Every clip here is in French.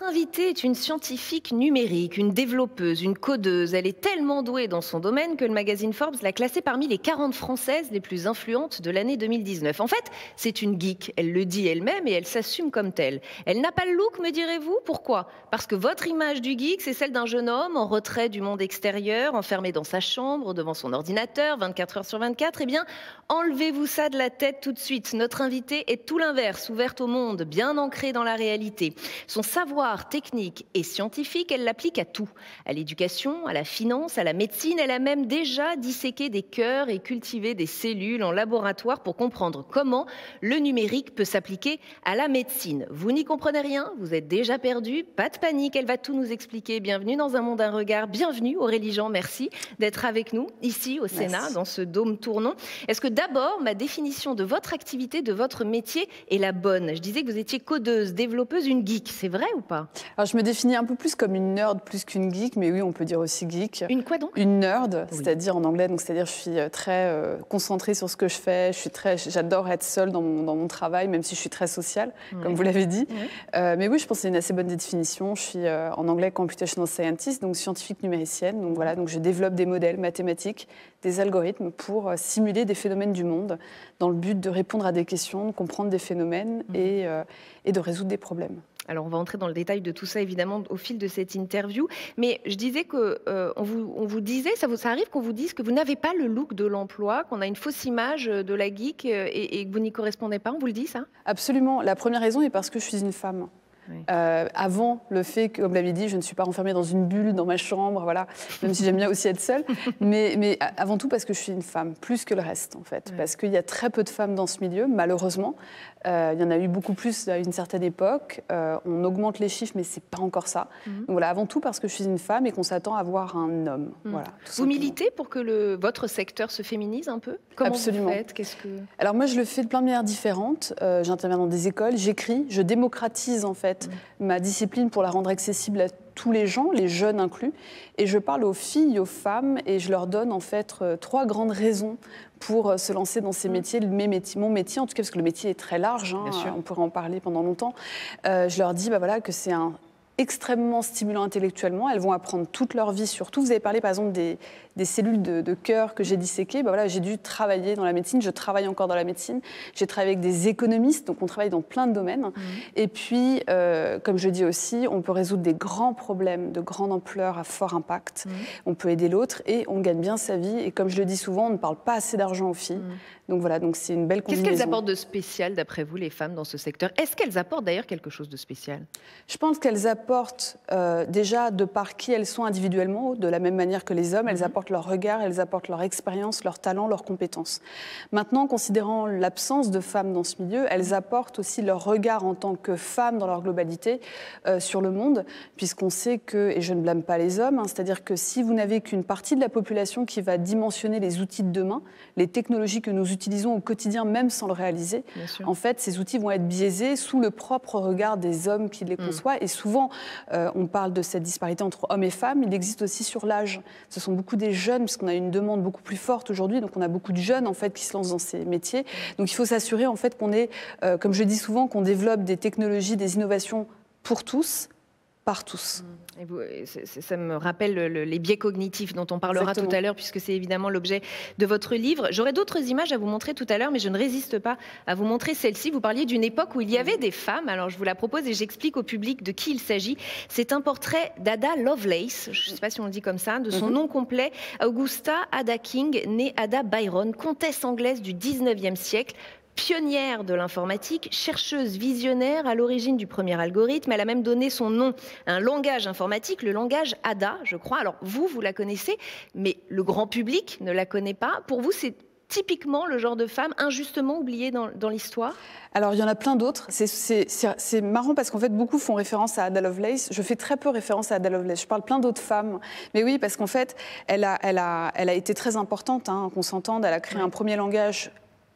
invitée est une scientifique numérique, une développeuse, une codeuse. Elle est tellement douée dans son domaine que le magazine Forbes l'a classée parmi les 40 Françaises les plus influentes de l'année 2019. En fait, c'est une geek. Elle le dit elle-même et elle s'assume comme telle. Elle n'a pas le look, me direz-vous? Pourquoi? Parce que votre image du geek, c'est celle d'un jeune homme en retrait du monde extérieur, enfermé dans sa chambre, devant son ordinateur, 24 heures sur 24. Eh bien, enlevez-vous ça de la tête tout de suite. Notre invitée est tout l'inverse, ouverte au monde, bien ancrée dans la réalité. Son savoir technique et scientifique, elle l'applique à tout. À l'éducation, à la finance, à la médecine. Elle a même déjà disséqué des cœurs et cultivé des cellules en laboratoire pour comprendre comment le numérique peut s'appliquer à la médecine. Vous n'y comprenez rien? Vous êtes déjà perdu? Pas de panique, elle va tout nous expliquer. Bienvenue dans Un Monde, un regard. Bienvenue Aurélie Jean, merci d'être avec nous ici au Sénat, Merci. dans ce dôme tournant. Est-ce que d'abord, ma définition de votre activité, de votre métier est la bonne? Je disais que vous étiez codeuse, développeuse, une geek. C'est vrai ou pas? Alors, je me définis un peu plus comme une nerd plus qu'une geek, mais oui, on peut dire aussi geek. Une quoi donc? Une nerd, Oui. c'est-à-dire en anglais, donc c'est-à-dire je suis très concentrée sur ce que je fais. J'adore être seule dans mon travail, même si je suis très sociale, comme vous l'avez dit. Oui. Mais oui, je pense que c'est une assez bonne définition. Je suis en anglais computational scientist, donc scientifique numéricienne. Donc voilà, donc je développe des modèles mathématiques, des algorithmes pour simuler des phénomènes du monde, dans le but de répondre à des questions, de comprendre des phénomènes et de résoudre des problèmes. Alors, on va entrer dans le détail de tout ça, évidemment, au fil de cette interview. Mais je disais que on vous disait, ça arrive qu'on vous dise que vous n'avez pas le look de l'emploi, qu'on a une fausse image de la geek et que vous n'y correspondez pas. On vous le dit, ça? Absolument. La première raison est parce que je suis une femme. Oui. Avant le fait que, comme vous l'avez dit, je ne suis pas renfermée dans une bulle, dans ma chambre, voilà, même si j'aime bien aussi être seule, mais avant tout parce que je suis une femme, plus que le reste, en fait, Oui. parce qu'il y a très peu de femmes dans ce milieu, malheureusement. Il y en a eu beaucoup plus à une certaine époque. On augmente les chiffres, mais c'est pas encore ça. Donc voilà, avant tout parce que je suis une femme et qu'on s'attend à voir un homme. Voilà, tout Vous simplement. militez pour que votre secteur se féminise un peu? Comment Absolument. vous faites? Alors moi, je le fais de plein de manières différentes. J'interviens dans des écoles, j'écris, je démocratise en fait ma discipline pour la rendre accessible à tous les gens, les jeunes inclus. Et je parle aux filles, aux femmes, et je leur donne en fait 3 grandes raisons pour se lancer dans ces métiers, mon métier en tout cas, parce que le métier est très large, Bien sûr. on pourrait en parler pendant longtemps. Je leur dis voilà, que c'est extrêmement stimulant intellectuellement. Elles vont apprendre toute leur vie sur tout. Vous avez parlé par exemple des cellules de cœur que j'ai disséquées. Voilà, j'ai dû travailler dans la médecine, je travaille encore dans la médecine. J'ai travaillé avec des économistes, donc on travaille dans plein de domaines. Et puis, comme je dis aussi, on peut résoudre des grands problèmes de grande ampleur à fort impact. On peut aider l'autre et on gagne bien sa vie. Et comme je le dis souvent, on ne parle pas assez d'argent aux filles. Donc voilà, donc c'est une belle Qu'est-ce combinaison. qu'elles apportent de spécial, d'après vous, les femmes, dans ce secteur? Est-ce qu'elles apportent d'ailleurs quelque chose de spécial? Je pense qu'elles apportent déjà, de par qui elles sont individuellement, de la même manière que les hommes, elles apportent leur regard, elles apportent leur expérience, leur talent, leurs compétences. Maintenant, considérant l'absence de femmes dans ce milieu, elles apportent aussi leur regard en tant que femmes dans leur globalité sur le monde, puisqu'on sait que, et je ne blâme pas les hommes, c'est-à-dire que si vous n'avez qu'une partie de la population qui va dimensionner les outils de demain, les technologies que nous utilisons au quotidien, même sans le réaliser, en fait, ces outils vont être biaisés sous le propre regard des hommes qui les conçoivent. Et souvent, on parle de cette disparité entre hommes et femmes. Il existe aussi sur l'âge. Ce sont beaucoup des jeunes, puisqu'on a une demande beaucoup plus forte aujourd'hui. Donc, on a beaucoup de jeunes, en fait, qui se lancent dans ces métiers. Donc, il faut s'assurer, en fait, qu'on est, comme je dis souvent, qu'on développe des technologies, des innovations pour tous, par tous. Et ça me rappelle les biais cognitifs dont on parlera Exactement. tout à l'heure, puisque c'est évidemment l'objet de votre livre. J'aurai d'autres images à vous montrer tout à l'heure, mais je ne résiste pas à vous montrer celle-ci. Vous parliez d'une époque où il y avait des femmes. Alors je vous la propose et j'explique au public de qui il s'agit. C'est un portrait d'Ada Lovelace, je ne sais pas si on le dit comme ça, de son nom complet, Augusta Ada King, née Ada Byron, comtesse anglaise du 19e siècle. Pionnière de l'informatique, chercheuse visionnaire à l'origine du premier algorithme. Elle a même donné son nom à un langage informatique, le langage Ada, je crois. Alors vous la connaissez, mais le grand public ne la connaît pas. Pour vous, c'est typiquement le genre de femme injustement oubliée dans l'histoire? Alors, il y en a plein d'autres. C'est marrant parce qu'en fait, beaucoup font référence à Ada Lovelace. Je fais très peu référence à Ada Lovelace. Je parle plein d'autres femmes. Mais oui, parce qu'en fait, elle a été très importante, qu'on s'entende. Elle a créé un premier langage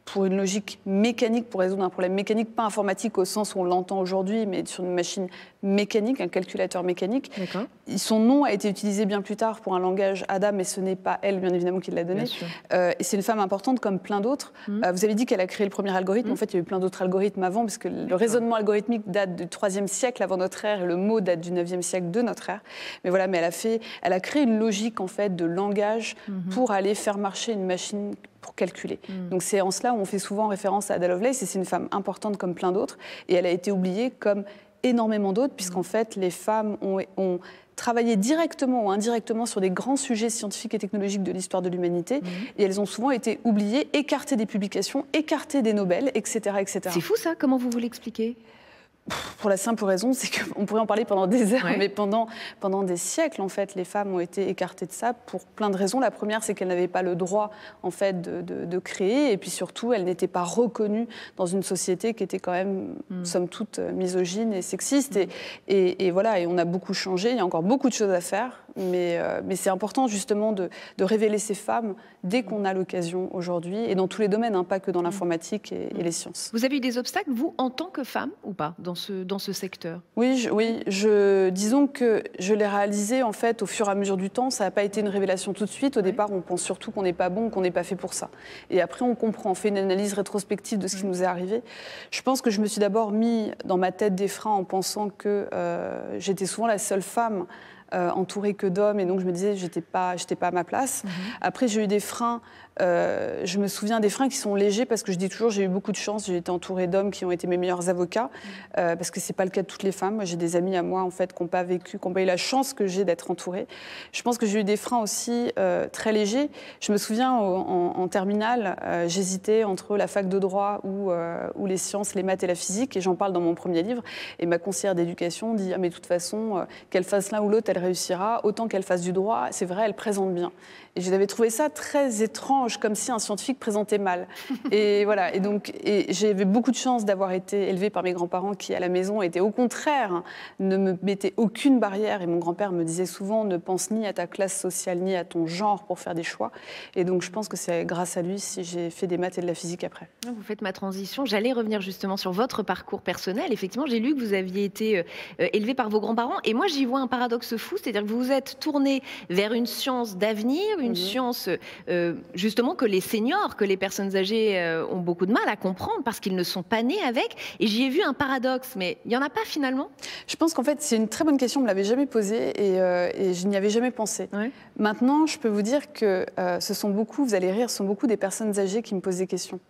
pour une logique mécanique, pour résoudre un problème mécanique, pas informatique au sens où on l'entend aujourd'hui, mais sur une machine mécanique, un calculateur mécanique. Son nom a été utilisé bien plus tard pour un langage Ada, mais ce n'est pas elle, bien évidemment, qui l'a donné. Et c'est une femme importante comme plein d'autres. Vous avez dit qu'elle a créé le premier algorithme. En fait, il y a eu plein d'autres algorithmes avant, parce que le raisonnement algorithmique date du IIIe siècle avant notre ère, et le mot date du IXe siècle de notre ère. Mais voilà, mais elle a créé une logique, en fait, de langage pour aller faire marcher une machine pour calculer. Donc c'est en cela où on fait souvent référence à Ada Lovelace, et c'est une femme importante comme plein d'autres, et elle a été oubliée comme énormément d'autres, puisqu'en fait les femmes ont travaillé directement ou indirectement sur des grands sujets scientifiques et technologiques de l'histoire de l'humanité, et elles ont souvent été oubliées, écartées des publications, écartées des Nobel, etc. etc. C'est fou ça, comment vous l'expliquez ? Pour la simple raison, c'est qu'on pourrait en parler pendant des heures, mais pendant des siècles, en fait, les femmes ont été écartées de ça pour plein de raisons. La première, c'est qu'elles n'avaient pas le droit, en fait, de créer, et puis surtout, elles n'étaient pas reconnues dans une société qui était quand même, somme toute, misogyne et sexiste. Et voilà, et on a beaucoup changé, il y a encore beaucoup de choses à faire, mais c'est important, justement, de révéler ces femmes dès qu'on a l'occasion aujourd'hui, et dans tous les domaines, hein, pas que dans l'informatique et les sciences. Vous avez eu des obstacles, vous, en tant que femme, ou pas, dans ce secteur ? Oui, disons que je l'ai réalisé en fait au fur et à mesure du temps. Ça n'a pas été une révélation tout de suite. Au départ, on pense surtout qu'on n'est pas bon, qu'on n'est pas fait pour ça. Et après, on comprend, on fait une analyse rétrospective de ce qui nous est arrivé. Je pense que je me suis d'abord mis dans ma tête des freins en pensant que j'étais souvent la seule femme entourée que d'hommes, et donc je me disais que j'étais pas à ma place. Après, j'ai eu des freins. Je me souviens des freins qui sont légers, parce que je dis toujours, j'ai eu beaucoup de chance, j'ai été entourée d'hommes qui ont été mes meilleurs avocats, parce que c'est pas le cas de toutes les femmes. Moi, j'ai des amis à moi, en fait, qui n'ont pas vécu, qui n'ont pas eu la chance que j'ai d'être entourée. Je pense que j'ai eu des freins aussi très légers. Je me souviens, en terminale, j'hésitais entre la fac de droit ou les sciences, les maths et la physique, et j'en parle dans mon premier livre, et ma conseillère d'éducation dit « Ah, mais de toute façon, qu'elle fasse l'un ou l'autre, elle réussira, autant qu'elle fasse du droit, c'est vrai, elle présente bien ». Et j'avais trouvé ça très étrange, comme si un scientifique présentait mal. Et voilà. Et j'avais beaucoup de chance d'avoir été élevée par mes grands-parents qui, à la maison, étaient au contraire, ne me mettaient aucune barrière. Et mon grand-père me disait souvent, ne pense ni à ta classe sociale, ni à ton genre pour faire des choix. Et donc, je pense que c'est grâce à lui si j'ai fait des maths et de la physique après. Vous faites ma transition. J'allais revenir justement sur votre parcours personnel. Effectivement, j'ai lu que vous aviez été élevée par vos grands-parents. Et moi, j'y vois un paradoxe fou. C'est-à-dire que vous vous êtes tournée vers une science d'avenir, une science justement que les seniors, que les personnes âgées ont beaucoup de mal à comprendre parce qu'ils ne sont pas nés avec. Et j'y ai vu un paradoxe, mais il n'y en a pas finalement ? Je pense qu'en fait, c'est une très bonne question, on ne me l'avait jamais posée et je n'y avais jamais pensé. Maintenant, je peux vous dire que ce sont beaucoup, vous allez rire, ce sont beaucoup des personnes âgées qui me posent des questions.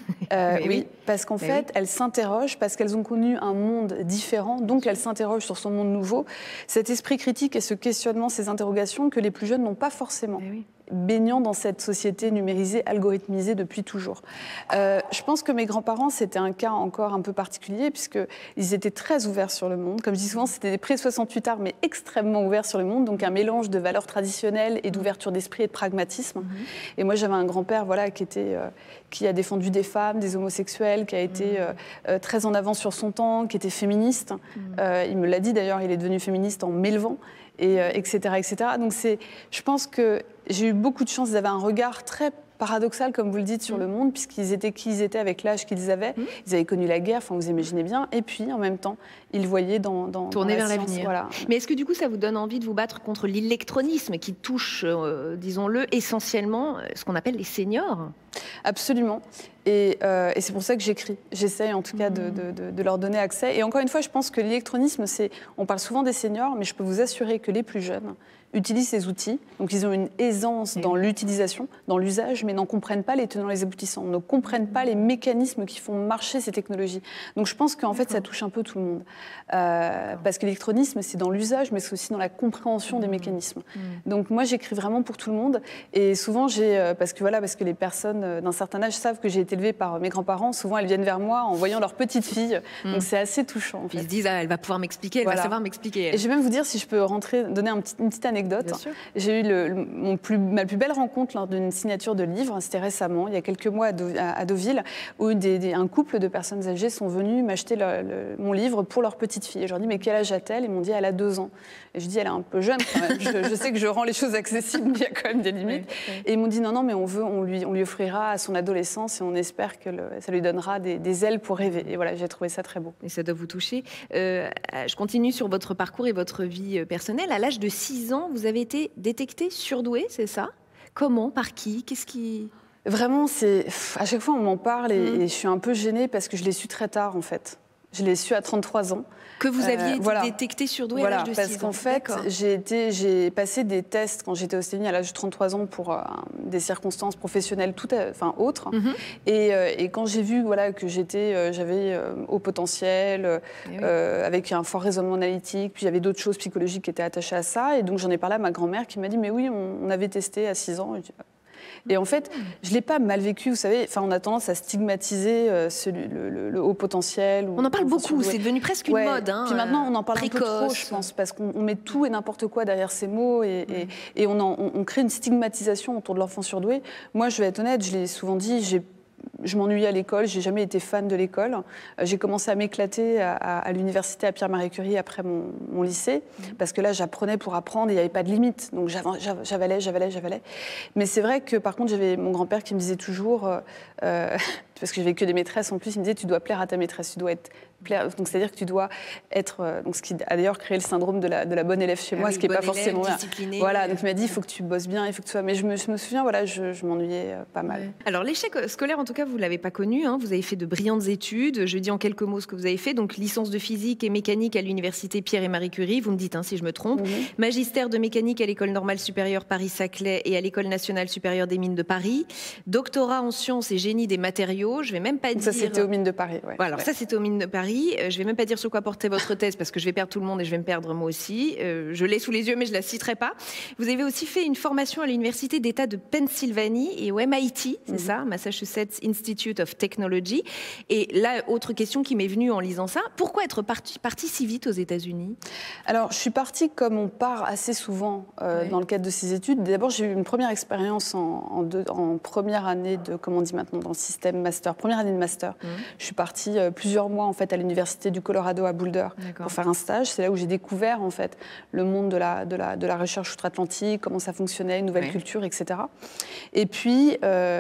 Oui, parce qu'en fait, elles s'interrogent, parce qu'elles ont connu un monde différent, donc elles s'interrogent sur son monde nouveau. Cet esprit critique et ce questionnement, ces interrogations que les plus jeunes n'ont pas forcément. Baignant dans cette société numérisée, algorithmisée depuis toujours. Je pense que mes grands-parents, c'était un cas encore un peu particulier, puisqu'ils étaient très ouverts sur le monde. Comme je dis souvent, c'était des pré-68 arts, mais extrêmement ouverts sur le monde, donc un mélange de valeurs traditionnelles et d'ouverture d'esprit et de pragmatisme. Et moi, j'avais un grand-père qui a défendu des femmes, des homosexuels, qui a été très en avance sur son temps, qui était féministe. Il me l'a dit d'ailleurs, il est devenu féministe en m'élevant. Etc., etc. Donc je pense que j'ai eu beaucoup de chance. Ils avaient un regard très paradoxal, comme vous le dites, sur le monde, puisqu'ils étaient qui ils étaient avec l'âge qu'ils avaient. Ils avaient connu la guerre, enfin vous imaginez bien, et puis en même temps, ils voyaient tourner vers l'avenir. Voilà. Mais est-ce que du coup, ça vous donne envie de vous battre contre l'électronisme qui touche, disons-le, essentiellement ce qu'on appelle les seniors ? Absolument. Et c'est pour ça que j'écris. J'essaye en tout cas de leur donner accès. Et encore une fois, je pense que l'électronisme, on parle souvent des seniors, mais je peux vous assurer que les plus jeunes utilisent ces outils. Donc ils ont une aisance dans l'utilisation, dans l'usage, mais n'en comprennent pas les tenants et les aboutissants, ne comprennent pas les mécanismes qui font marcher ces technologies. Donc je pense qu'en fait, ça touche un peu tout le monde. Parce que l'électronisme, c'est dans l'usage, mais c'est aussi dans la compréhension des mécanismes. Donc moi, j'écris vraiment pour tout le monde. Et souvent, parce que les personnes d'un certain âge savent que j'ai été élevée par mes grands-parents, souvent elles viennent vers moi en voyant leur petite fille. Donc c'est assez touchant. En fait. Ils se disent, elle va pouvoir m'expliquer, elle va savoir m'expliquer. Et je vais même vous dire, si je peux donner une petite anecdote. anecdote. J'ai eu ma plus belle rencontre lors d'une signature de livre, c'était récemment, il y a quelques mois à Deauville, où un couple de personnes âgées sont venus m'acheter mon livre pour leur petite fille. Et je leur dis, mais quel âge a-t-elle? Ils m'ont dit, elle a 2 ans. Et je dis, elle est un peu jeune quand même. Je sais que je rends les choses accessibles, mais il y a quand même des limites. Et ils m'ont dit, non, mais on lui offrira à son adolescence et on espère que ça lui donnera des ailes pour rêver. Et voilà, j'ai trouvé ça très beau. Et ça doit vous toucher. Je continue sur votre parcours et votre vie personnelle. À l'âge de 6 ans, vous avez été détectée surdouée, c'est ça? Comment? Par qui? Qu'est-ce qui... Vraiment, à chaque fois on m'en parle et je suis un peu gênée parce que je l'ai su très tard en fait. Je l'ai su à 33 ans. Que vous aviez été détectée surdouée à l'âge de 6 ans. Parce qu'en fait, j'ai passé des tests quand j'étais aux États-Unis à l'âge de 33 ans pour des circonstances professionnelles autres. Et quand j'ai vu que j'avais haut potentiel, avec un fort raisonnement analytique, puis il y avait d'autres choses psychologiques qui étaient attachées à ça. Et donc j'en ai parlé à ma grand-mère qui m'a dit « mais oui, on avait testé à 6 ans ». Et en fait, je ne l'ai pas mal vécu, vous savez, on a tendance à stigmatiser le haut potentiel. On en parle beaucoup, c'est devenu presque une mode. Puis maintenant, on en parle précoce. Un peu trop, je pense, parce qu'on met tout et n'importe quoi derrière ces mots et on crée une stigmatisation autour de l'enfant surdoué. Moi, je vais être honnête, je l'ai souvent dit, je m'ennuyais à l'école, j'ai jamais été fan de l'école. J'ai commencé à m'éclater à l'université à Pierre-Marie-Curie après mon lycée, parce que là j'apprenais pour apprendre et il n'y avait pas de limite. Donc j'avalais. Mais c'est vrai que par contre j'avais mon grand-père qui me disait toujours, parce que j'avais que des maîtresses en plus, il me disait tu dois plaire à ta maîtresse, tu dois donc c'est-à-dire que tu dois être, donc ce qui a d'ailleurs créé le syndrome de la bonne élève chez moi, ce qui n'est pas forcément bien. Voilà, donc il m'a dit il faut que tu bosses bien, il faut que tu sois. Mais je me souviens, je m'ennuyais pas mal. Alors l'échec scolaire, en tout cas, vous l'avez pas connu. Vous avez fait de brillantes études. Je dis en quelques mots ce que vous avez fait. Donc licence de physique et mécanique à l'université Pierre et Marie Curie. Vous me dites si je me trompe. Magistère de mécanique à l'école normale supérieure Paris-Saclay et à l'école nationale supérieure des mines de Paris. Doctorat en sciences et génie des matériaux. Je vais même pas dire. Ça c'était aux mines de Paris. Voilà, ça c'était aux mines de Paris. Je vais même pas dire sur quoi portait votre thèse parce que je vais perdre tout le monde et je vais me perdre moi aussi. Je l'ai sous les yeux mais je la citerai pas. Vous avez aussi fait une formation à l'université d'État de Pennsylvanie et au MIT, c'est ça, Massachusetts Institute of Technology. Et là, autre question qui m'est venue en lisant ça, pourquoi être partie si vite aux États-Unis? Alors, je suis partie comme on part assez souvent dans le cadre de ces études. D'abord, j'ai eu une première expérience en première année de, comment on dit maintenant, dans le système master, première année de master. Je suis partie plusieurs mois en fait à l'université du Colorado à Boulder pour faire un stage. C'est là où j'ai découvert en fait le monde de la recherche outre-Atlantique, comment ça fonctionnait, une nouvelle culture, etc. Et puis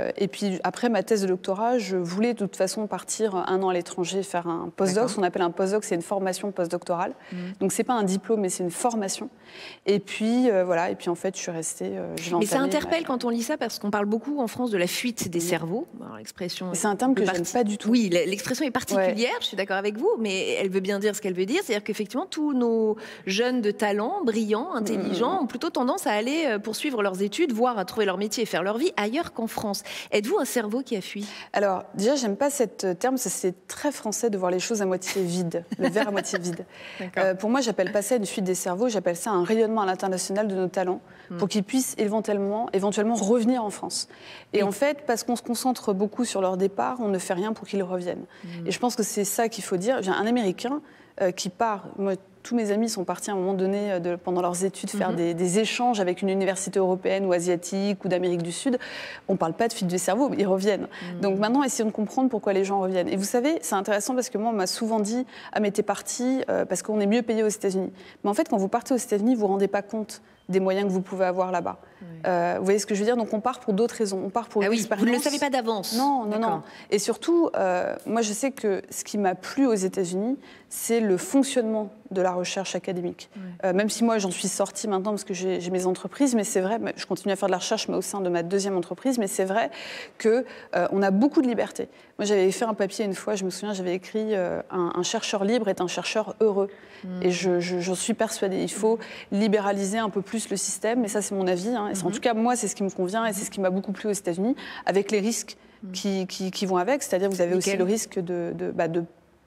après ma thèse de doctorat, je voulais de toute façon partir 1 an à l'étranger, faire un postdoc. Ce qu'on appelle un postdoc, c'est une formation postdoctorale. Donc c'est pas un diplôme, mais c'est une formation. Et puis voilà. Et puis en fait, je suis restée. Mais ça interpelle quand on lit ça parce qu'on parle beaucoup en France de la fuite des cerveaux. L'expression. C'est un terme que j'aime pas du tout. Oui, l'expression est particulière. Je suis d'accord avec vous, mais elle veut bien dire ce qu'elle veut dire. C'est-à-dire qu'effectivement, tous nos jeunes de talent, brillants, intelligents, ont plutôt tendance à aller poursuivre leurs études, voire à trouver leur métier et faire leur vie ailleurs qu'en France. Êtes-vous un cerveau qui a fui? Alors, déjà, j'aime pas ce terme, c'est très français de voir les choses à moitié vides, le verre à moitié vide. Pour moi, j'appelle pas ça une fuite des cerveaux, j'appelle ça un rayonnement à l'international de nos talents pour qu'ils puissent éventuellement revenir en France. Et en fait, parce qu'on se concentre beaucoup sur leur départ, on ne fait rien pour qu'ils reviennent. Et je pense que c'est ça qu'il faut dire. Un Américain qui part, moi, tous mes amis sont partis à un moment donné, pendant leurs études, faire des échanges avec une université européenne ou asiatique ou d'Amérique du Sud. On ne parle pas de fuite du cerveau, mais ils reviennent. Donc maintenant, essayons de comprendre pourquoi les gens reviennent. Et vous savez, c'est intéressant parce que moi, on m'a souvent dit « Ah, mais t'es parti parce qu'on est mieux payé aux États-Unis ». Mais en fait, quand vous partez aux États-Unis, vous ne vous rendez pas compte des moyens que vous pouvez avoir là-bas. Vous voyez ce que je veux dire? Donc on part pour d'autres raisons. On part pour l'expérience. Vous ne le savez pas d'avance. Non. Et surtout, moi je sais que ce qui m'a plu aux États-Unis, c'est le fonctionnement de la recherche académique. Même si moi j'en suis sortie maintenant parce que j'ai mes entreprises, mais c'est vrai, je continue à faire de la recherche mais au sein de ma deuxième entreprise, mais c'est vrai qu'on a beaucoup de liberté. Moi j'avais fait un papier une fois, je me souviens, j'avais écrit un chercheur libre est un chercheur heureux. Et j'en suis persuadée. Il faut libéraliser un peu plus le système, et ça c'est mon avis. En tout cas, moi c'est ce qui me convient et c'est ce qui m'a beaucoup plu aux États-Unis, avec les risques qui vont avec. C'est-à-dire vous avez aussi le risque de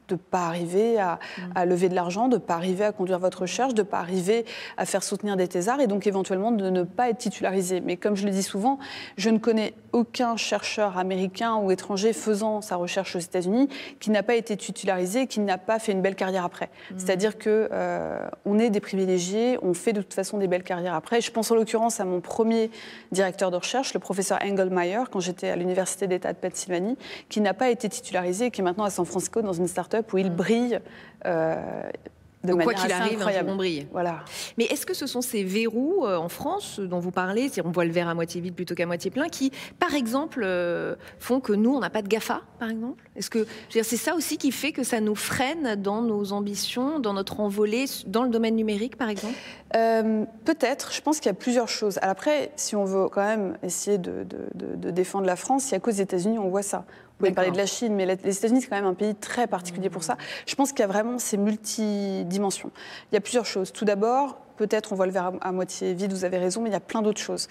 de ne pas arriver à lever de l'argent, de ne pas arriver à conduire votre recherche, de ne pas arriver à faire soutenir des thésards et donc éventuellement de ne pas être titularisé. Mais comme je le dis souvent, je ne connais aucun chercheur américain ou étranger faisant sa recherche aux États-Unis qui n'a pas été titularisé et qui n'a pas fait une belle carrière après. C'est-à-dire qu'on est des privilégiés, on fait de toute façon des belles carrières après. Je pense en l'occurrence à mon premier directeur de recherche, le professeur Engelmeyer, quand j'étais à l'Université d'État de Pennsylvanie, qui n'a pas été titularisé et qui est maintenant à San Francisco dans une start-up où il brille de donc, manière quoi qu'il assez arrive, incroyable. on brille. Voilà. Mais est-ce que ce sont ces verrous en France dont vous parlez, on voit le verre à moitié vide plutôt qu'à moitié plein, qui, par exemple, font que nous, on n'a pas de GAFA, par exemple? Est-ce que c'est ça aussi qui fait que ça nous freine dans nos ambitions, dans notre envolée, dans le domaine numérique, par exemple? Peut-être. Je pense qu'il y a plusieurs choses. Alors après, si on veut quand même essayer de défendre la France, il n'y a qu'aux États-Unis on voit ça. Vous pouvez parler de la Chine, mais les États-Unis, c'est quand même un pays très particulier pour ça. Je pense qu'il y a vraiment ces multidimensions. Il y a plusieurs choses. Tout d'abord, peut-être on voit le verre à moitié vide, vous avez raison, mais il y a plein d'autres choses.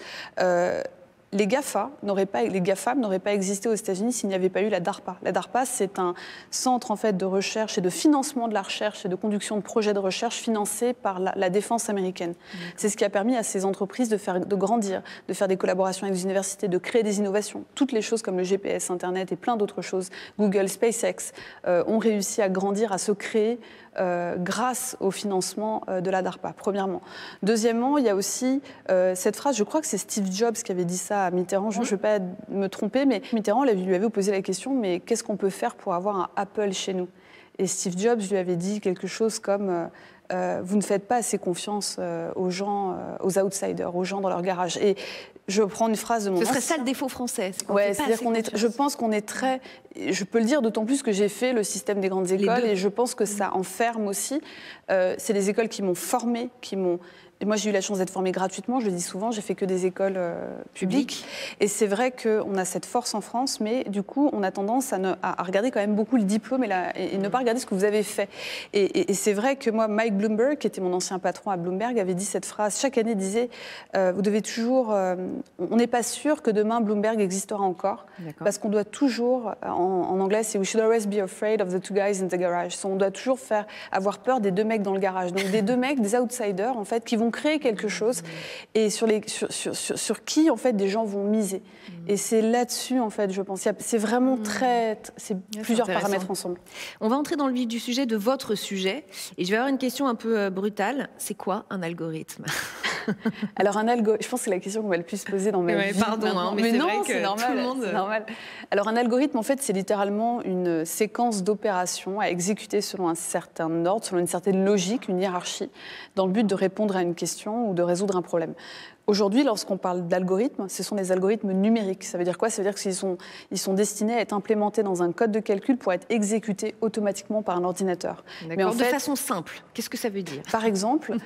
Les GAFAM n'auraient pas existé aux États-Unis s'il n'y avait pas eu la DARPA. La DARPA, c'est un centre en fait, de recherche et de financement de la recherche et de conduction de projets de recherche financés par la défense américaine. C'est ce qui a permis à ces entreprises de grandir, de faire des collaborations avec les universités, de créer des innovations. Toutes les choses comme le GPS, Internet et plein d'autres choses, Google, SpaceX, ont réussi à grandir, à se créer grâce au financement de la DARPA, premièrement. Deuxièmement, il y a aussi cette phrase, je crois que c'est Steve Jobs qui avait dit ça à Mitterrand, je ne vais pas me tromper, mais Mitterrand lui avait posé la question, mais qu'est-ce qu'on peut faire pour avoir un Apple chez nous? Et Steve Jobs lui avait dit quelque chose comme vous ne faites pas assez confiance aux gens, aux outsiders, aux gens dans leur garage. Et je prends une phrase de mon Ce serait ça le défaut français. Ouais, c'est-à-dire je pense qu'on est très... Je peux le dire d'autant plus que j'ai fait le système des grandes écoles et je pense que ça enferme aussi. C'est les écoles qui m'ont formée, qui m'ont... Et moi, j'ai eu la chance d'être formée gratuitement, je le dis souvent, j'ai fait que des écoles publiques. Et c'est vrai qu'on a cette force en France, mais du coup, on a tendance à regarder quand même beaucoup le diplôme et ne pas regarder ce que vous avez fait. Et c'est vrai que moi, Mike Bloomberg, qui était mon ancien patron à Bloomberg, avait dit cette phrase, chaque année disait, vous devez toujours... on n'est pas sûr que demain, Bloomberg existera encore, parce qu'on doit toujours, en anglais, c'est « we should always be afraid of the two guys in the garage ». On doit toujours avoir peur des deux mecs dans le garage. Donc des deux mecs, des outsiders, en fait, qui vont créer quelque chose et sur qui en fait des gens vont miser. Et c'est là-dessus en fait, je pense. C'est vraiment c'est plusieurs paramètres ensemble. On va entrer dans le vif du sujet de votre sujet et je vais avoir une question un peu brutale. C'est quoi un algorithme? Alors je pense que c'est la question qu'on va le plus poser dans ma vie. Pardon, mais c'est non, vrai que c'est normal, tout le monde... c'est normal. Alors un algorithme, en fait, c'est littéralement une séquence d'opérations à exécuter selon un certain ordre, selon une certaine logique, une hiérarchie, dans le but de répondre à une question ou de résoudre un problème. Aujourd'hui, lorsqu'on parle d'algorithmes, ce sont des algorithmes numériques. Ça veut dire quoi? Ça veut dire qu'ils sont destinés à être implémentés dans un code de calcul pour être exécutés automatiquement par un ordinateur. Mais de façon simple, qu'est-ce que ça veut dire? Par exemple,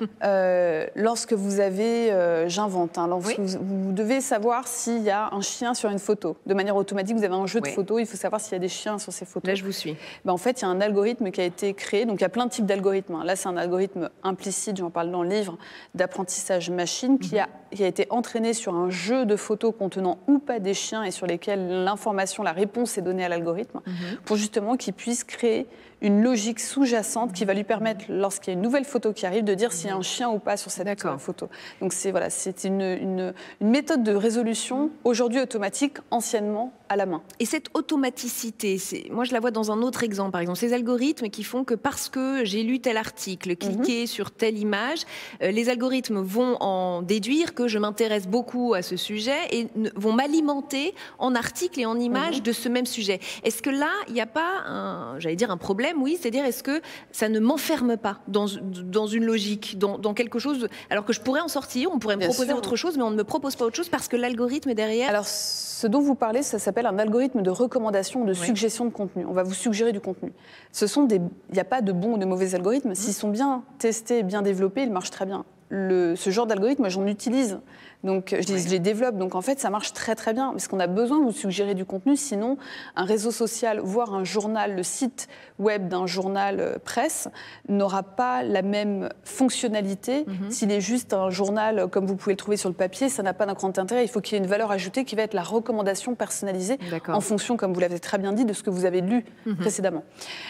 lorsque vous avez, j'invente, vous devez savoir s'il y a un chien sur une photo. De manière automatique, vous avez un jeu de photos, il faut savoir s'il y a des chiens sur ces photos. Là, je vous suis. En fait, il y a un algorithme qui a été créé. Donc, il y a plein de types d'algorithmes. Là, c'est un algorithme implicite, j'en parle dans le livre, d'apprentissage machine qui a été entraîné sur un jeu de photos contenant ou pas des chiens et sur lesquels l'information, la réponse est donnée à l'algorithme, pour justement qu'il puisse créer une logique sous-jacente qui va lui permettre, lorsqu'il y a une nouvelle photo qui arrive, de dire s'il y a un chien ou pas sur cette photo. Donc c'est une méthode de résolution, aujourd'hui automatique, anciennement à la main. Et cette automaticité, moi je la vois dans un autre exemple, par exemple, ces algorithmes qui font que parce que j'ai lu tel article, cliqué sur telle image, les algorithmes vont en déduire que je m'intéresse beaucoup à ce sujet et vont m'alimenter en articles et en images de ce même sujet. Est-ce que là, il n'y a pas un problème? Oui, c'est-à-dire est-ce que ça ne m'enferme pas dans une logique, dans quelque chose, alors que je pourrais en sortir, on pourrait me proposer autre chose, mais on ne me propose pas autre chose parce que l'algorithme est derrière. Alors, ce dont vous parlez, ça s'appelle un algorithme de recommandation, de suggestion de contenu. On va vous suggérer du contenu. Il n'y a pas de bons ou de mauvais algorithmes. S'ils sont bien testés, bien développés, ils marchent très bien. Ce genre d'algorithme, j'en utilise. Donc, je les développe. Donc, en fait, ça marche très, très bien. Parce qu'on a besoin de vous suggérer du contenu. Sinon, un réseau social, voire un journal, le site web d'un journal presse, n'aura pas la même fonctionnalité. S'il est juste un journal, comme vous pouvez le trouver sur le papier, ça n'a pas d'un grand intérêt. Il faut qu'il y ait une valeur ajoutée qui va être la recommandation personnalisée en fonction, comme vous l'avez très bien dit, de ce que vous avez lu précédemment.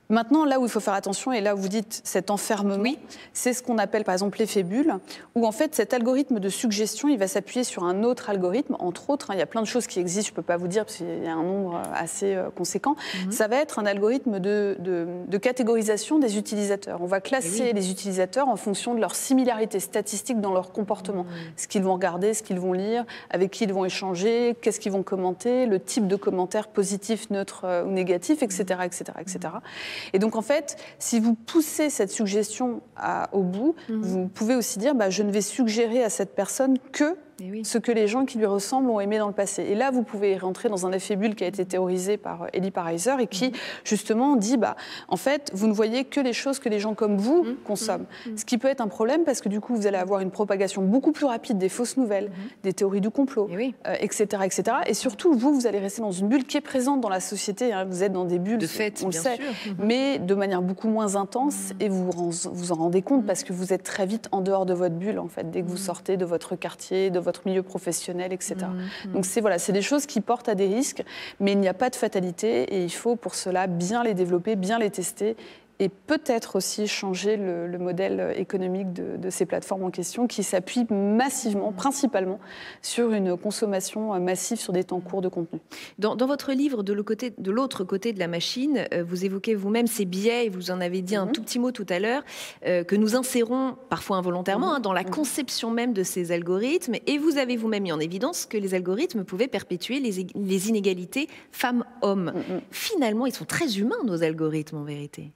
Maintenant, là où il faut faire attention, et là où vous dites cet enfermement, c'est ce qu'on appelle par exemple l'effet bulle, où en fait cet algorithme de suggestion, il va s'appuyer sur un autre algorithme, entre autres, il y a plein de choses qui existent, je ne peux pas vous dire parce qu'il y a un nombre assez conséquent, ça va être un algorithme de catégorisation des utilisateurs. On va classer les utilisateurs en fonction de leur similarité statistique dans leur comportement, ce qu'ils vont regarder, ce qu'ils vont lire, avec qui ils vont échanger, qu'est-ce qu'ils vont commenter, le type de commentaire positif, neutre ou négatif, etc., etc., etc. Et donc, en fait, si vous poussez cette suggestion au bout, vous pouvez aussi dire je ne vais suggérer à cette personne que ce que les gens qui lui ressemblent ont aimé dans le passé. Et là, vous pouvez rentrer dans un effet bulle qui a été théorisé par Ellie Pariser et qui, justement, dit en fait, vous ne voyez que les choses que les gens comme vous consomment. Ce qui peut être un problème parce que, du coup, vous allez avoir une propagation beaucoup plus rapide des fausses nouvelles, des théories du complot, etc., etc. Et surtout, vous allez rester dans une bulle qui est présente dans la société. Hein. Vous êtes dans des bulles, de fait, on le sait, mais de manière beaucoup moins intense et vous en rendez compte parce que vous êtes très vite en dehors de votre bulle, en fait, dès que vous sortez de votre quartier, de votre milieu professionnel, etc. Donc c'est des choses qui portent à des risques, mais il n'y a pas de fatalité et il faut pour cela bien les développer, bien les tester et peut-être aussi changer le modèle économique de ces plateformes en question qui s'appuient massivement, principalement, sur une consommation massive sur des temps courts de contenu. Dans votre livre, de l'autre côté de la machine, vous évoquez vous-même ces biais, et vous en avez dit un tout petit mot tout à l'heure, que nous insérons parfois involontairement dans la conception même de ces algorithmes, et vous avez vous-même mis en évidence que les algorithmes pouvaient perpétuer les inégalités femmes-hommes. Finalement, ils sont très humains, nos algorithmes, en vérité.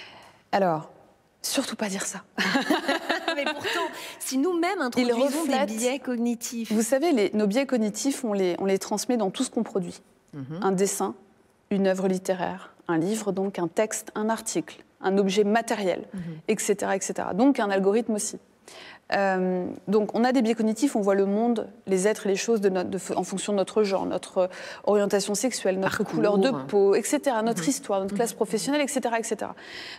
Alors, surtout pas dire ça. Mais pourtant, si nous-mêmes introduisons des biais cognitifs... Vous savez, nos biais cognitifs, on les transmet dans tout ce qu'on produit. Un dessin, une œuvre littéraire, un livre, donc un texte, un article, un objet matériel, etc., etc. Donc un algorithme aussi. Donc on a des biais cognitifs, on voit le monde, les êtres et les choses en fonction de notre genre, notre orientation sexuelle, notre couleur de peau, etc., notre histoire, notre classe professionnelle, etc., etc.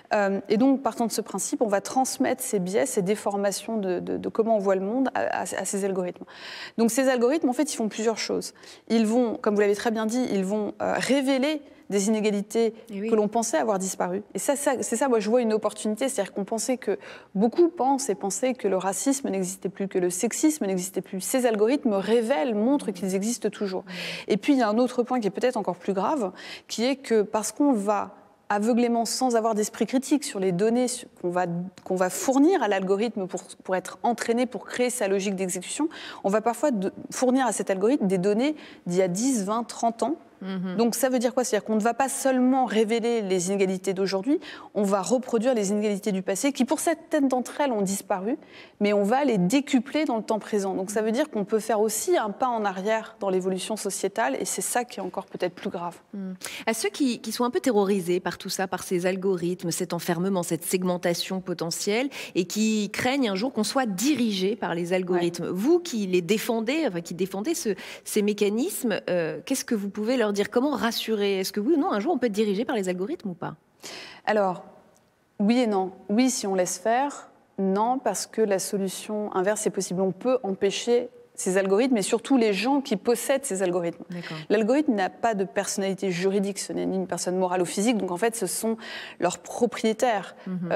Et donc partant de ce principe, on va transmettre ces biais, ces déformations de comment on voit le monde à ces algorithmes. Donc ces algorithmes, en fait, ils font plusieurs choses. Ils vont, comme vous l'avez très bien dit, ils vont révéler des inégalités que l'on pensait avoir disparu. Et c'est ça, moi je vois une opportunité, c'est-à-dire qu'on pensait que, beaucoup pensent et pensaient que le racisme n'existait plus, que le sexisme n'existait plus. Ces algorithmes révèlent, montrent qu'ils existent toujours. Et puis il y a un autre point qui est peut-être encore plus grave, qui est que parce qu'on va aveuglément, sans avoir d'esprit critique sur les données qu'on va fournir à l'algorithme pour être entraîné, pour créer sa logique d'exécution, on va parfois fournir à cet algorithme des données d'il y a 10, 20, 30 ans. Donc ça veut dire quoi? C'est-à-dire qu'on ne va pas seulement révéler les inégalités d'aujourd'hui, on va reproduire les inégalités du passé qui, pour certaines d'entre elles, ont disparu, mais on va les décupler dans le temps présent. Donc ça veut dire qu'on peut faire aussi un pas en arrière dans l'évolution sociétale et c'est ça qui est encore peut-être plus grave. À ceux qui sont un peu terrorisés par tout ça, par ces algorithmes, cet enfermement, cette segmentation potentielle et qui craignent un jour qu'on soit dirigé par les algorithmes, vous qui les défendez, qui défendez ces mécanismes, qu'est-ce que vous pouvez leur dire? Comment rassurer? Est-ce que oui ou non, un jour, on peut être dirigé par les algorithmes ou pas? Alors, oui et non. Oui, si on laisse faire. Non, parce que la solution inverse est possible. On peut empêcher ces algorithmes, et surtout les gens qui possèdent ces algorithmes. L'algorithme n'a pas de personnalité juridique, ce n'est ni une personne morale ou physique, donc en fait, ce sont leurs propriétaires.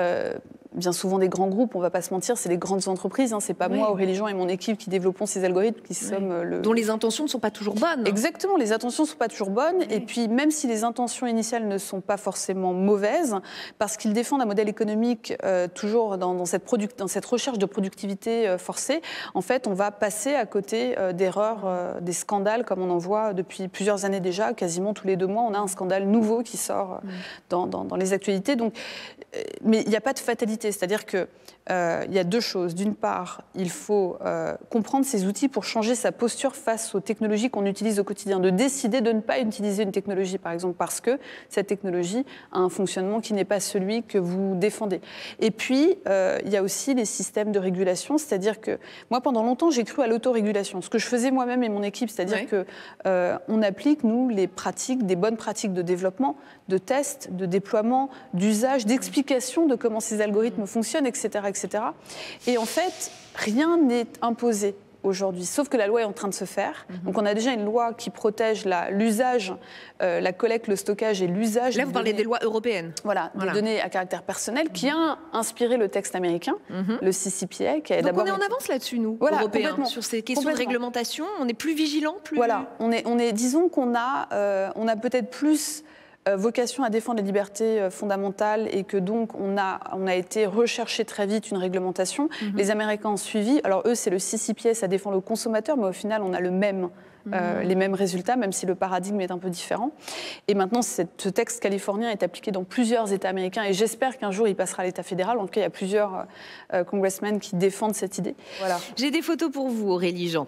Bien souvent des grands groupes, on ne va pas se mentir, c'est les grandes entreprises. Hein, c'est pas moi, Aurélie Jean et mon équipe qui développons ces algorithmes qui sommes dont les intentions ne sont pas toujours bonnes. Exactement, les intentions ne sont pas toujours bonnes. Et puis même si les intentions initiales ne sont pas forcément mauvaises, parce qu'ils défendent un modèle économique toujours dans cette recherche de productivité forcée, en fait, on va passer à côté d'erreurs, des scandales comme on en voit depuis plusieurs années déjà. Quasiment tous les 2 mois, on a un scandale nouveau qui sort dans les actualités. Donc, mais il n'y a pas de fatalité. C'est-à-dire qu'il y a 2 choses. D'une part, il faut comprendre ces outils pour changer sa posture face aux technologies qu'on utilise au quotidien. De décider de ne pas utiliser une technologie, par exemple, parce que cette technologie a un fonctionnement qui n'est pas celui que vous défendez. Et puis, il y a aussi les systèmes de régulation. C'est-à-dire que moi, pendant longtemps, j'ai cru à l'autorégulation. Ce que je faisais moi-même et mon équipe, c'est-à-dire qu'on applique, nous, les pratiques, des bonnes pratiques de développement, de tests, de déploiement, d'usage, d'explication de comment ces algorithmes fonctionnent, etc., etc. Et en fait, rien n'est imposé. aujourd'hui. Sauf que la loi est en train de se faire. Donc on a déjà une loi qui protège l'usage, la collecte, le stockage et l'usage. Là, vous parlez des lois européennes. Voilà, des données à caractère personnel, qui a inspiré le texte américain, le CCPA. Qui a donc on est en avance là-dessus, nous, Européens, sur ces questions de réglementation. On est plus vigilants, plus... Voilà, disons qu'on a peut-être plus vocation à défendre les libertés fondamentales et que donc on a été rechercher très vite une réglementation. Les Américains ont suivi. Alors eux, c'est le CCPA, ça défend le consommateur, mais au final, on a les mêmes résultats, même si le paradigme est un peu différent. Et maintenant, ce texte californien est appliqué dans plusieurs États américains et j'espère qu'un jour, il passera à l'État fédéral. En tout cas, il y a plusieurs congressmen qui défendent cette idée. Voilà. J'ai des photos pour vous, Aurélie Jean.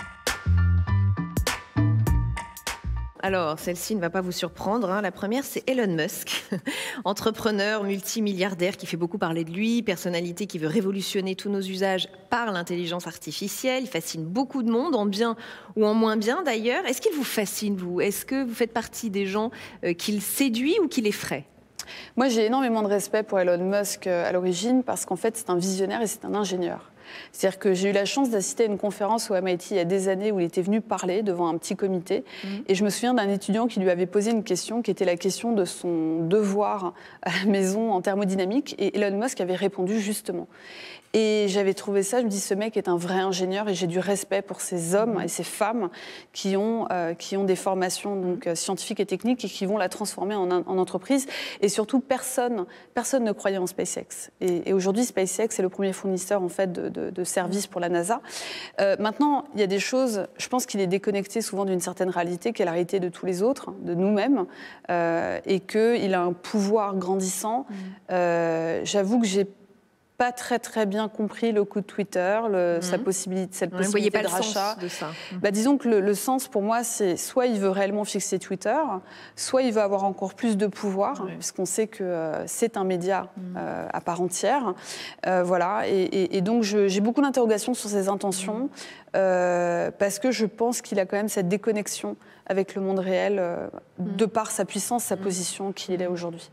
Alors, celle-ci ne va pas vous surprendre. Hein. La première, c'est Elon Musk, entrepreneur multimilliardaire qui fait beaucoup parler de lui, personnalité qui veut révolutionner tous nos usages par l'intelligence artificielle. Il fascine beaucoup de monde, en bien ou en moins bien d'ailleurs. Est-ce qu'il vous fascine, vous? Est-ce que vous faites partie des gens qu'il séduit ou qu'il effraie? Moi, j'ai énormément de respect pour Elon Musk à l'origine parce qu'en fait, c'est un visionnaire et c'est un ingénieur. C'est-à-dire que j'ai eu la chance d'assister à une conférence au MIT il y a des années où il était venu parler devant un petit comité. Et je me souviens d'un étudiant qui lui avait posé une question qui était la question de son devoir à la maison en thermodynamique. Et Elon Musk avait répondu justement. Et j'avais trouvé ça, je me dis, ce mec est un vrai ingénieur et j'ai du respect pour ces hommes et ces femmes qui ont des formations donc, scientifiques et techniques et qui vont la transformer en entreprise. Et surtout, personne ne croyait en SpaceX. Et aujourd'hui, SpaceX est le premier fournisseur en fait, de services pour la NASA. Maintenant, il y a des choses, je pense qu'il est déconnecté souvent d'une certaine réalité, qui est la réalité de tous les autres, de nous-mêmes, et qu'il a un pouvoir grandissant. J'avoue que j'ai pas très bien compris le coup de Twitter, cette possibilité de rachat. De ça. Disons que le sens pour moi, c'est soit il veut réellement fixer Twitter, soit il veut avoir encore plus de pouvoir, puisqu'on sait que c'est un média à part entière. Voilà. Et donc j'ai beaucoup d'interrogations sur ses intentions, parce que je pense qu'il a quand même cette déconnexion avec le monde réel, de par sa puissance, sa position qu'il est aujourd'hui.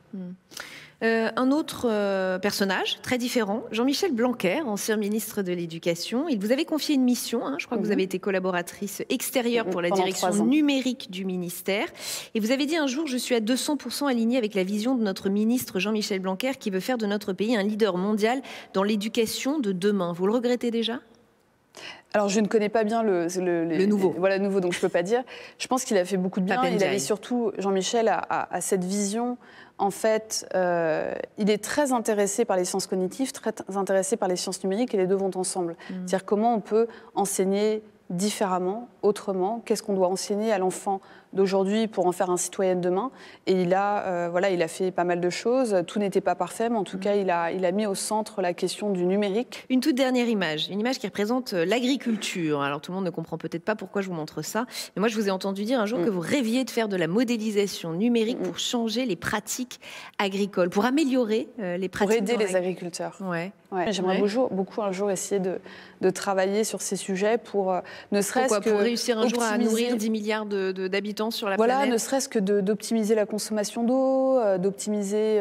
Un autre personnage très différent, Jean-Michel Blanquer, ancien ministre de l'Éducation. Il vous avait confié une mission, hein, je crois que vous avez été collaboratrice extérieure pour la direction numérique du ministère. Et vous avez dit un jour, je suis à 200% alignée avec la vision de notre ministre Jean-Michel Blanquer qui veut faire de notre pays un leader mondial dans l'éducation de demain. Vous le regrettez déjà ? Alors, je ne connais pas bien le nouveau. Voilà, le nouveau, donc je ne peux pas dire. Je pense qu'il a fait beaucoup de bien. Il avait surtout, Jean-Michel a cette vision. En fait, il est très intéressé par les sciences cognitives, très intéressé par les sciences numériques, et les deux vont ensemble. C'est-à-dire comment on peut enseigner différemment, autrement, qu'est-ce qu'on doit enseigner à l'enfant d'aujourd'hui pour en faire un citoyen de demain. Et il a fait pas mal de choses. Tout n'était pas parfait, mais en tout cas, il a mis au centre la question du numérique. Une toute dernière image, une image qui représente l'agriculture. Alors, tout le monde ne comprend peut-être pas pourquoi je vous montre ça, mais moi, je vous ai entendu dire un jour que vous rêviez de faire de la modélisation numérique pour changer les pratiques agricoles, pour améliorer les pratiques. Pour aider les agriculteurs. J'aimerais beaucoup un jour essayer de travailler sur ces sujets pour ne serait-ce que... Pour réussir un jour à nourrir 10 milliards d'habitants sur la planète. Ne serait-ce que d'optimiser la consommation d'eau, d'optimiser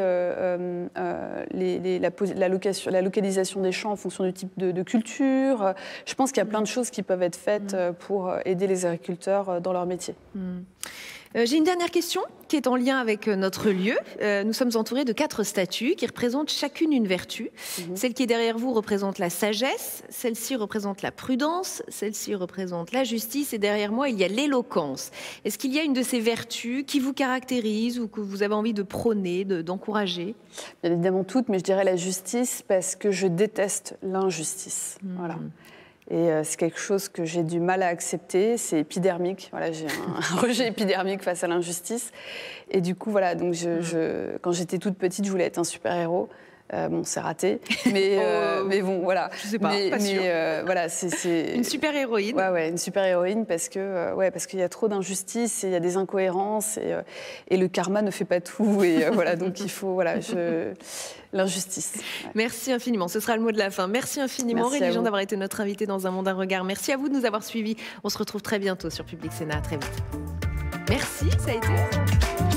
la localisation des champs en fonction du type de culture. Je pense qu'il y a plein de choses qui peuvent être faites pour aider les agriculteurs dans leur métier. J'ai une dernière question qui est en lien avec notre lieu. Nous sommes entourés de 4 statues qui représentent chacune une vertu. Celle qui est derrière vous représente la sagesse, celle-ci représente la prudence, celle-ci représente la justice et derrière moi, il y a l'éloquence. Est-ce qu'il y a une de ces vertus qui vous caractérise ou que vous avez envie de prôner, d'encourager ? Bien évidemment toutes, mais je dirais la justice parce que je déteste l'injustice. Voilà. Et c'est quelque chose que j'ai du mal à accepter, c'est épidermique. Voilà, j'ai un rejet épidermique face à l'injustice. Et du coup, voilà, donc quand j'étais toute petite, je voulais être un super-héros. Bon, c'est raté, mais bon, voilà. Je sais pas, pas sûr. Voilà, c'est une super-héroïne. Ouais, une super-héroïne parce qu'il y a trop d'injustice et il y a des incohérences et le karma ne fait pas tout et voilà, donc il faut l'injustice. Ouais. Merci infiniment. Ce sera le mot de la fin. Merci infiniment, Aurélie Jean, d'avoir été notre invitée dans Un Monde, un regard. Merci à vous de nous avoir suivis. On se retrouve très bientôt sur Public Sénat. À très vite. Merci, ça a été.